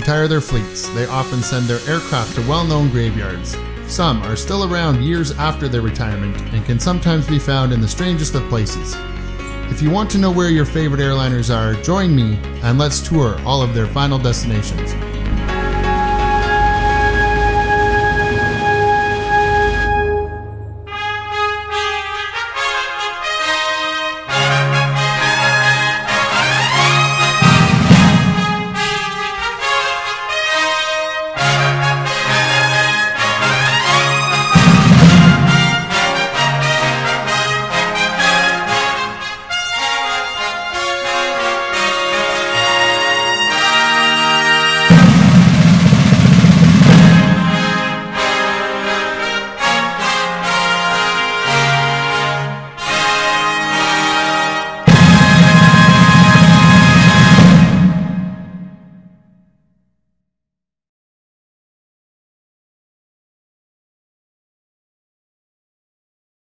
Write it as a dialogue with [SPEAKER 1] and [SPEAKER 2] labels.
[SPEAKER 1] retire their fleets, they often send their aircraft to well-known graveyards. Some are still around years after their retirement and can sometimes be found in the strangest of places. If you want to know where your favorite airliners are, join me and let's tour all of their final destinations.